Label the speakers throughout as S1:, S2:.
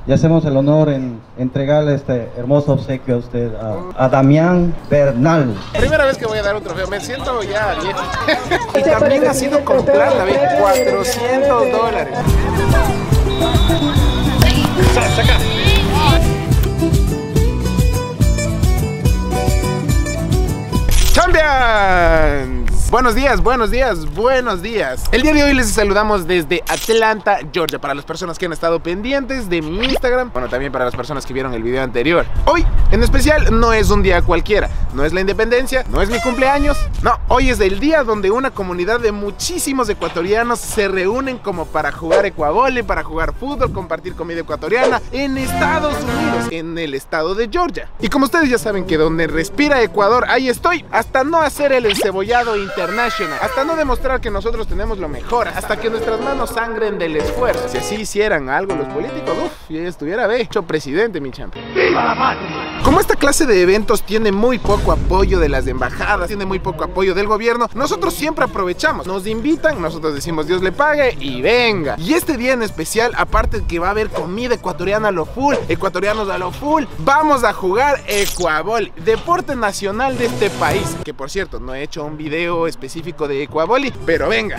S1: y hacemos el honor en entregarle este hermoso obsequio a usted, a Damián Bernal.
S2: Primera vez que voy a dar un trofeo, me siento ya viejo. Y también ha sido con plata, ¿ves? $400. Saca. ¡Champions! Buenos días, buenos días, buenos días. El día de hoy les saludamos desde Atlanta, Georgia. Para las personas que han estado pendientes de mi Instagram, bueno, también para las personas que vieron el video anterior. Hoy, en especial, no es un día cualquiera. No es la independencia, no es mi cumpleaños. No, hoy es el día donde una comunidad de muchísimos ecuatorianos se reúnen como para jugar ecuavole, para jugar fútbol, compartir comida ecuatoriana en Estados Unidos, en el estado de Georgia. Y como ustedes ya saben que donde respira Ecuador, ahí estoy. Hasta no hacer el encebollado internacional, hasta no demostrar que nosotros tenemos lo mejor, hasta que nuestras manos sangren del esfuerzo. Si así hicieran algo los políticos, yo ya estuviera hecho presidente, mi champion. ¡Viva la patria! Como esta clase de eventos tiene muy poco apoyo de las embajadas, tiene muy poco apoyo del gobierno, nosotros siempre aprovechamos. Nos invitan, nosotros decimos Dios le pague y venga. Y este día en especial, aparte de que va a haber comida ecuatoriana a lo full, ecuatorianos a lo full, vamos a jugar ecuavoli, deporte nacional de este país. Que por cierto, no he hecho un video específico de ecuavoli, pero venga,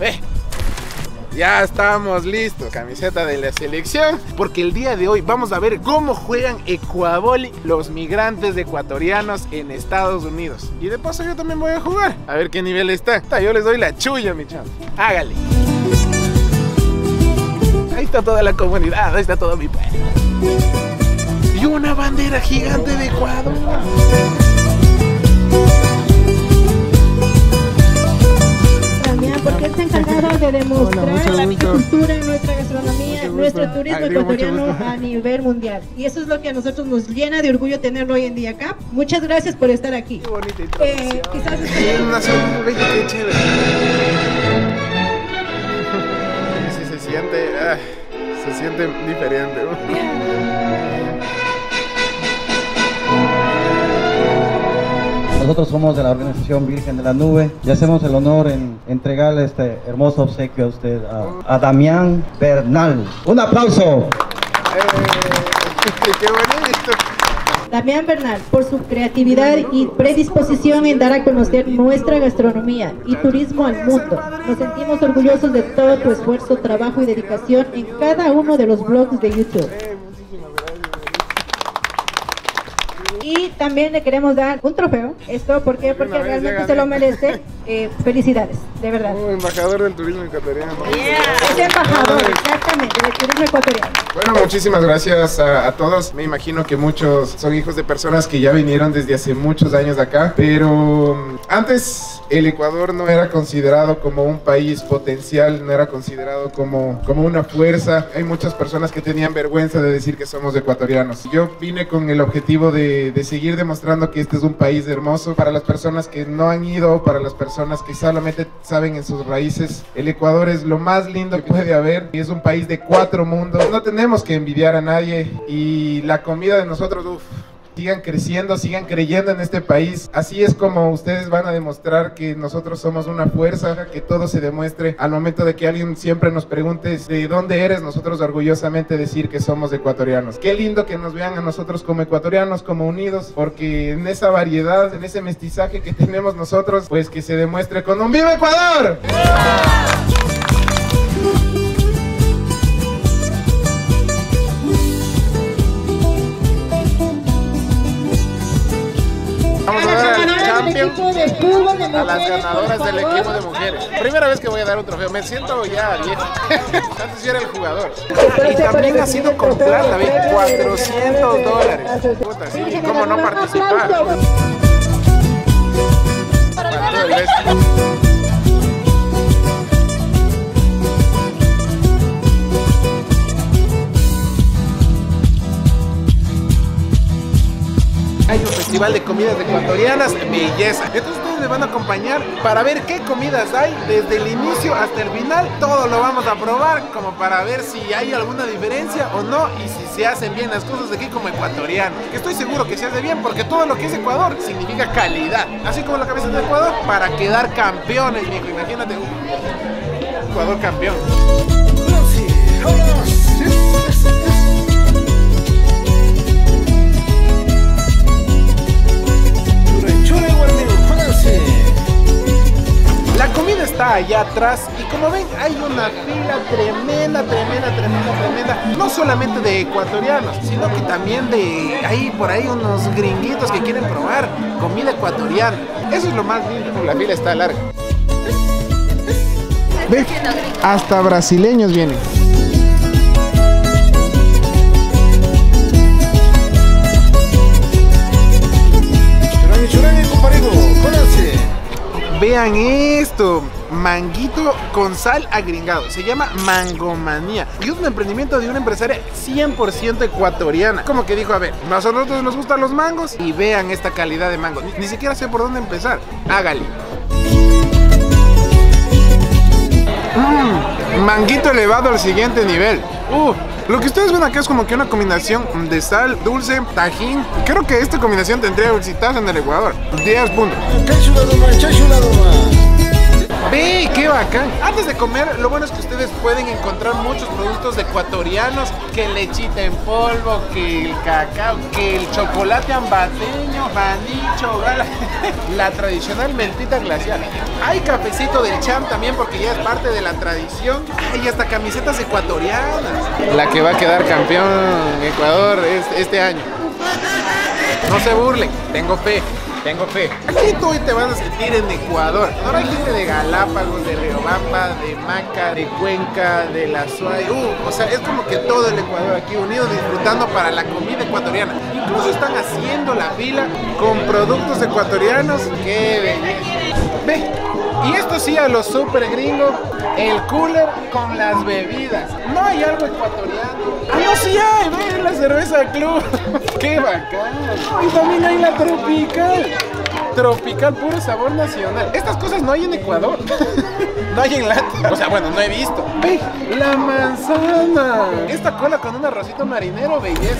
S2: ya estamos listos, camiseta de la selección, porque el día de hoy vamos a ver cómo juegan ecuavoli los migrantes ecuatorianos en Estados Unidos. Y de paso yo también voy a jugar, a ver qué nivel está. Yo les doy la chulla, mi chavo. Hágale. Ahí está toda la comunidad, ahí está todo mi pueblo. Y una bandera gigante de Ecuador.
S3: Porque está encargado de demostrar la cultura, nuestra gastronomía, nuestro turismo ecuatoriano a nivel mundial. Y eso es lo que a nosotros nos llena de orgullo tenerlo hoy en día acá. Muchas gracias por estar aquí.
S2: Qué bonita
S3: quizás
S2: qué chévere. Sí, se siente diferente.
S1: Nosotros somos de la organización Virgen de la Nube y hacemos el honor en entregarle este hermoso obsequio a usted, a Damián Bernal. ¡Un aplauso!
S2: ¡Qué bonito!
S3: Damián Bernal, por su creatividad y predisposición en dar a conocer nuestra gastronomía y turismo al mundo. Nos sentimos orgullosos de todo tu esfuerzo, trabajo y dedicación en cada uno de los blogs de YouTube. Y también le queremos dar un trofeo. ¿Esto por qué? Porque realmente se lo merece. Felicidades, de verdad.
S2: Embajador del turismo ecuatoriano.
S3: Es embajador, exactamente, del turismo ecuatoriano.
S2: Bueno, muchísimas gracias a todos. Me imagino que muchos son hijos de personas que ya vinieron desde hace muchos años acá. Pero antes el Ecuador no era considerado como un país potencial, no era considerado como una fuerza. Hay muchas personas que tenían vergüenza de decir que somos ecuatorianos. Yo vine con el objetivo de seguir demostrando que este es un país hermoso. Para las personas que no han ido, para las personas que solamente saben en sus raíces, el Ecuador es lo más lindo que puede haber y es un país de 4 mundos. No tenemos que envidiar a nadie y la comida de nosotros, sigan creciendo, sigan creyendo en este país. Así es como ustedes van a demostrar que nosotros somos una fuerza, que todo se demuestre al momento de que alguien siempre nos pregunte de dónde eres, nosotros orgullosamente decir que somos ecuatorianos. Qué lindo que nos vean a nosotros como ecuatorianos, como unidos, porque en esa variedad, en ese mestizaje que tenemos nosotros, pues que se demuestre con un ¡Viva Ecuador! Vamos a dar al champion, a las ganadoras del equipo de mujeres. Primera vez que voy a dar un trofeo, me siento ya viejo. Antes yo era el jugador. Y también ha sido con plata, $400. Puta, sí, ¿cómo no participar? Para todo el resto. Hay un festival de comidas ecuatorianas, belleza. Entonces ustedes me van a acompañar para ver qué comidas hay desde el inicio hasta el final. Todo lo vamos a probar como para ver si hay alguna diferencia o no y si se hacen bien las cosas de aquí como ecuatorianos. Que estoy seguro que se hace bien porque todo lo que es Ecuador significa calidad. Así como la cabeza de Ecuador para quedar campeones, mijo. Imagínate, Ecuador campeón. atrás. Y como ven, hay una fila tremenda, no solamente de ecuatorianos, sino que también de por ahí unos gringuitos que quieren probar comida ecuatoriana. Eso es lo más lindo, la fila está larga. Ve, hasta brasileños vienen. Vean esto, manguito con sal agringado, se llama Mangomanía y es un emprendimiento de una empresaria 100% ecuatoriana. Como que dijo, a ver, a nosotros nos gustan los mangos y vean esta calidad de mango. Ni siquiera sé por dónde empezar, hágale. Manguito elevado al siguiente nivel. Lo que ustedes ven acá es como que una combinación de sal, dulce, tajín. Creo que esta combinación tendría exitazo en el Ecuador. 10 puntos. ¡Ve! ¡Qué bacán! Antes de comer, lo bueno es que ustedes pueden encontrar muchos productos ecuatorianos. Que el lechita en polvo, que el cacao, que el chocolate ambateño, maní, chogal, la tradicional mentita glacial. Hay cafecito del Cham también porque ya es parte de la tradición. Y hasta camisetas ecuatorianas. La que va a quedar campeón Ecuador este año. No se burlen, tengo fe. Tengo fe. Aquí tú te vas a sentir en Ecuador. No hay gente de Galápagos, de Riobamba, de Maca, de Cuenca, de La Suay. O sea, es como que todo el Ecuador aquí unido disfrutando para la comida ecuatoriana. Incluso están haciendo la fila con productos ecuatorianos. ¡Qué belleza! Ve, y esto sí a los super gringos, el cooler con las bebidas. No hay algo ecuatoriano. ¡Ah, no, sí hay! ¡Ve la cerveza club! ¡Qué bacán! Y también hay la tropical. Tropical, puro sabor nacional. Estas cosas no hay en Ecuador. No hay en lata. O sea, bueno, no he visto. ¡Ve! ¡La manzana! Esta cola con un arrocito marinero, belleza.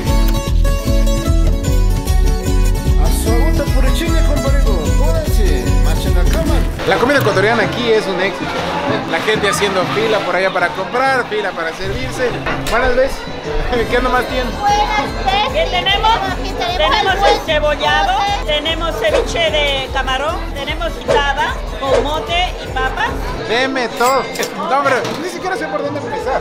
S2: La comida ecuatoriana aquí es un éxito. La gente haciendo fila por allá para comprar, fila para servirse. Buenas veces. ¿Qué nomás tienen?
S4: ¿Qué tenemos? Tenemos el cebollado, tenemos ceviche de camarón, tenemos guisada con mote y papas.
S2: Deme todo. No, hombre, ni siquiera sé por dónde empezar.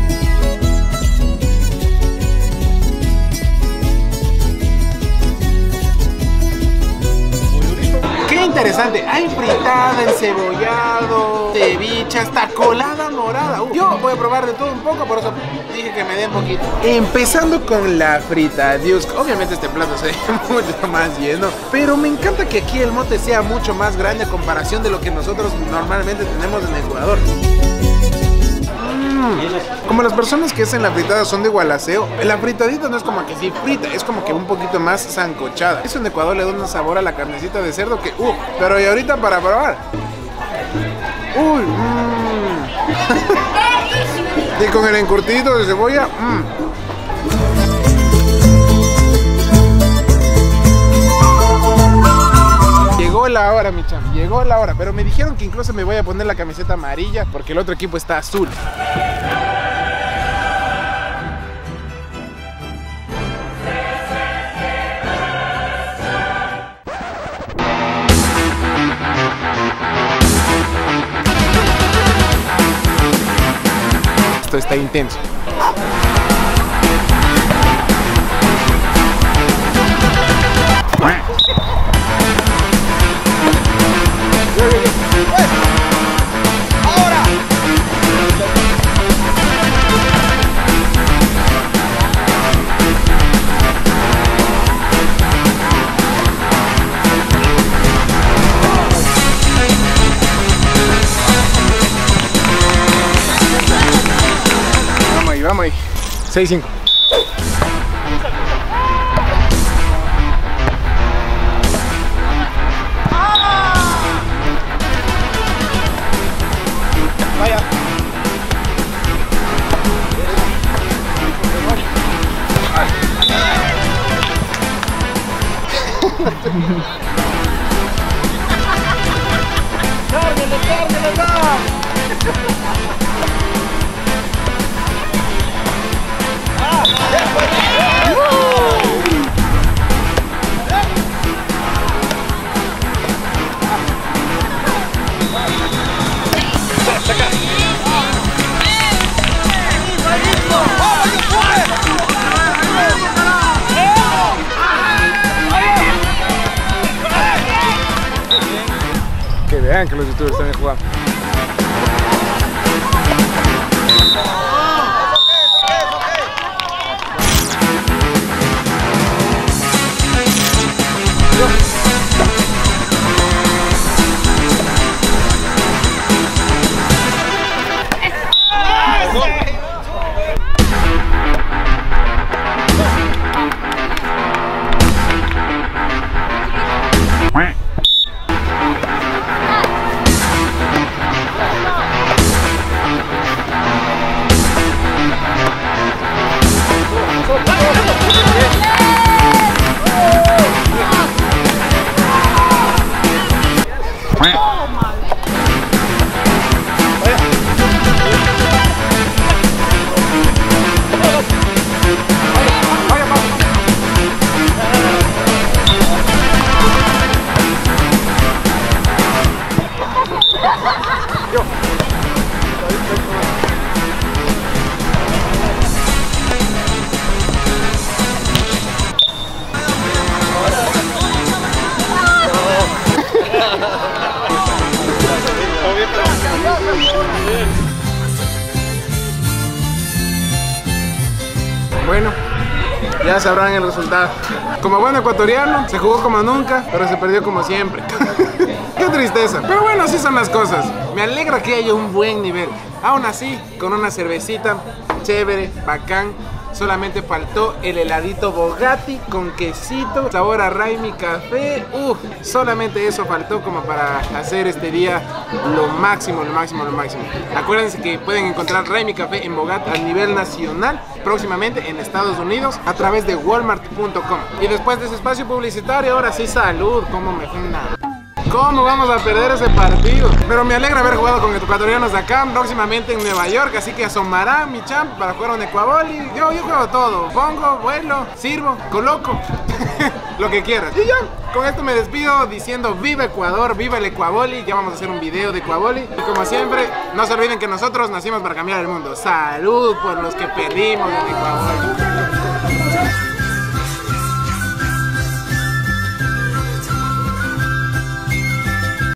S2: ¡Qué interesante! Hay fritada, encebollado, ceviche, hasta colada morada. Yo voy a probar de todo un poco, por eso dije que me dé un poquito. Empezando con la frita. Dios, obviamente este plato se ve mucho más lleno, pero me encanta que aquí el mote sea mucho más grande a comparación de lo que nosotros normalmente tenemos en Ecuador. Como las personas que hacen la fritada son de Gualaceo, la fritadita no es como que sí frita, es como que un poquito más sancochada. Eso en Ecuador le da un sabor a la carnecita de cerdo que pero y ahorita para probar. Y con el encurtidito de cebolla. Llegó la hora, mi cham, llegó la hora. Pero me dijeron que incluso me voy a poner la camiseta amarilla porque el otro equipo está azul. Esto está intenso. Vamos ahí, 6-5. Vaya. ¡Cárguele, cárguele, va! Vean que los youtubers también juegan. Bueno, ya sabrán el resultado. Como buen ecuatoriano, se jugó como nunca, pero se perdió como siempre. Qué tristeza. Pero bueno, así son las cosas. Me alegra que haya un buen nivel. Aún así, con una cervecita chévere, bacán. Solamente faltó el heladito Bogatti con quesito, sabor a Raimi Café. Solamente eso faltó como para hacer este día lo máximo, lo máximo, lo máximo. Acuérdense que pueden encontrar Raimi Café en Bogotá a nivel nacional, próximamente en Estados Unidos, a través de walmart.com. Y después de ese espacio publicitario, ahora sí salud, como me funda. ¿Cómo vamos a perder ese partido? Pero me alegra haber jugado con ecuatorianos de acá, próximamente en Nueva York, así que asomará mi champ para jugar un ecuavoli. Yo juego todo, pongo, vuelo, sirvo, coloco, lo que quieras. Y ya, con esto me despido diciendo viva Ecuador, viva el ecuavoli. Ya vamos a hacer un video de ecuavoli. Y como siempre, no se olviden que nosotros nacimos para cambiar el mundo. Salud por los que perdimos el ecuavoli.